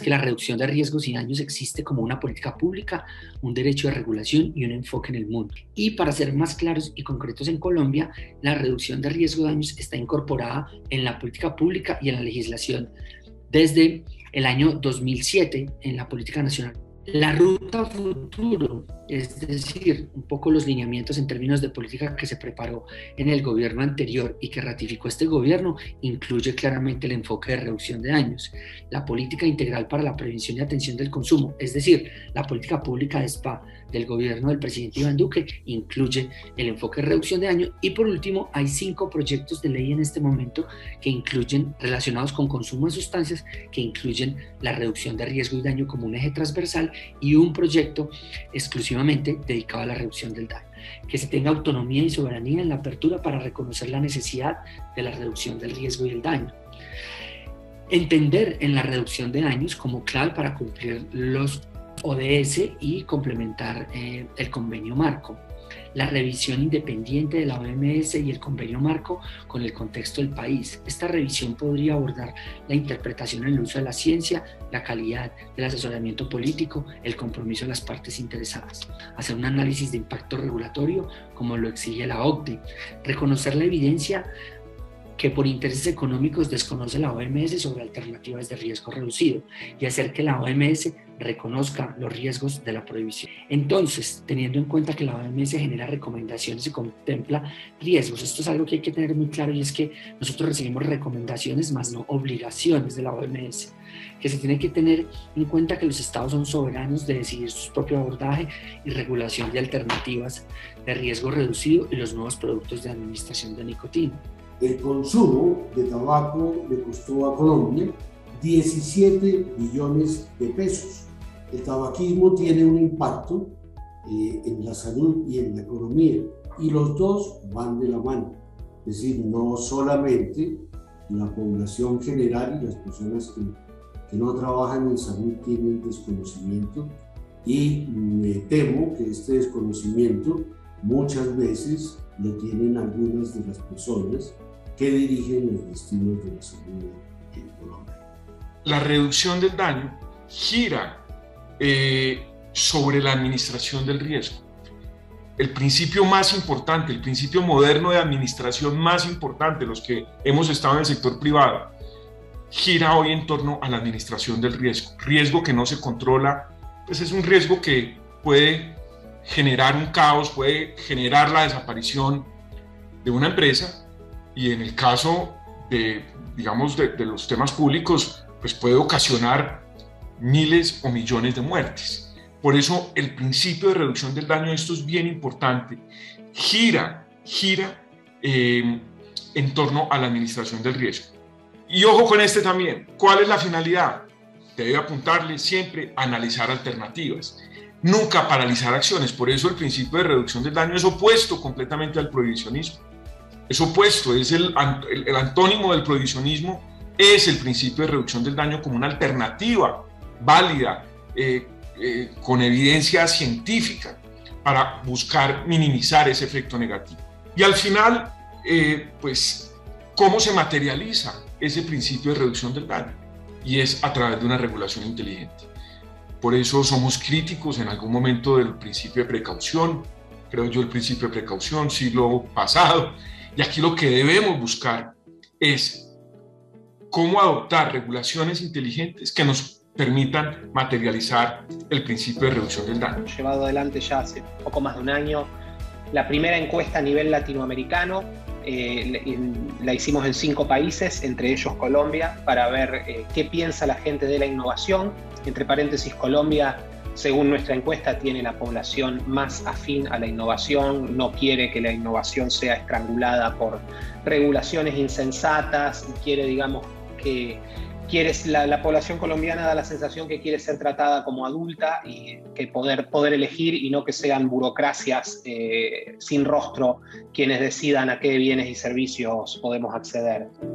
que la reducción de riesgos y daños existe como una política pública, un derecho de regulación y un enfoque en el mundo. Y para ser más claros y concretos en Colombia, la reducción de riesgos y daños está incorporada en la política pública y en la legislación desde el año 2007 en la política nacional. La ruta futuro, es decir, un poco los lineamientos en términos de política que se preparó en el gobierno anterior y que ratificó este gobierno, incluye claramente el enfoque de reducción de daños, la política integral para la prevención y atención del consumo, es decir, la política pública de SPA del gobierno del presidente Iván Duque, incluye el enfoque de reducción de daños, y por último hay 5 proyectos de ley en este momento que incluyen, relacionados con consumo de sustancias, que incluyen la reducción de riesgo y daño como un eje transversal, y un proyecto exclusivamente dedicado a la reducción del daño. Que se tenga autonomía y soberanía en la apertura para reconocer la necesidad de la reducción del riesgo y el daño. Entender en la reducción de daños como clave para cumplir los ODS y complementar el convenio marco. La revisión independiente de la OMS y el convenio marco con el contexto del país. Esta revisión podría abordar la interpretación en el uso de la ciencia, la calidad del asesoramiento político, el compromiso de las partes interesadas. Hacer un análisis de impacto regulatorio como lo exige la OCDE. Reconocer la evidencia que por intereses económicos desconoce la OMS sobre alternativas de riesgo reducido y hacer que la OMS reconozca los riesgos de la prohibición. Entonces, teniendo en cuenta que la OMS genera recomendaciones y contempla riesgos, esto es algo que hay que tener muy claro, y es que nosotros recibimos recomendaciones más no obligaciones de la OMS, que se tiene que tener en cuenta que los estados son soberanos de decidir su propio abordaje y regulación de alternativas de riesgo reducido y los nuevos productos de administración de nicotina. El consumo de tabaco le costó a Colombia 17 billones de pesos. El tabaquismo tiene un impacto en la salud y en la economía, y los dos van de la mano. Es decir, no solamente la población general y las personas que no trabajan en salud tienen desconocimiento, y me temo que este desconocimiento muchas veces lo tienen algunas de las personas que dirigen los destinos de la salud en Colombia. La reducción del daño gira sobre la administración del riesgo. El principio más importante, el principio moderno de administración más importante, los que hemos estado en el sector privado, gira hoy en torno a la administración del riesgo. Riesgo que no se controla, pues es un riesgo que puede generar un caos, puede generar la desaparición de una empresa, y en el caso de, digamos, de los temas públicos, pues puede ocasionar miles o millones de muertes. Por eso el principio de reducción del daño, esto es bien importante, gira en torno a la administración del riesgo. Y ojo con este también, ¿cuál es la finalidad? Debe apuntarle siempre a analizar alternativas, nunca paralizar acciones. Por eso el principio de reducción del daño es opuesto completamente al prohibicionismo. Es opuesto, es el antónimo del prohibicionismo, es el principio de reducción del daño como una alternativa válida, con evidencia científica, para buscar minimizar ese efecto negativo. Y al final, pues, ¿cómo se materializa ese principio de reducción del daño? Y es a través de una regulación inteligente. Por eso somos críticos en algún momento del principio de precaución, creo yo el principio de precaución, siglo pasado, y aquí lo que debemos buscar es cómo adoptar regulaciones inteligentes que nos permitan materializar el principio de reducción del daño. Llevado adelante ya hace poco más de un año la primera encuesta a nivel latinoamericano. La hicimos en 5 países, entre ellos Colombia, para ver qué piensa la gente de la innovación. Entre paréntesis, Colombia, según nuestra encuesta, tiene la población más afín a la innovación, no quiere que la innovación sea estrangulada por regulaciones insensatas, quiere, digamos, que la población colombiana da la sensación que quiere ser tratada como adulta y que poder elegir, y no que sean burocracias sin rostro quienes decidan a qué bienes y servicios podemos acceder.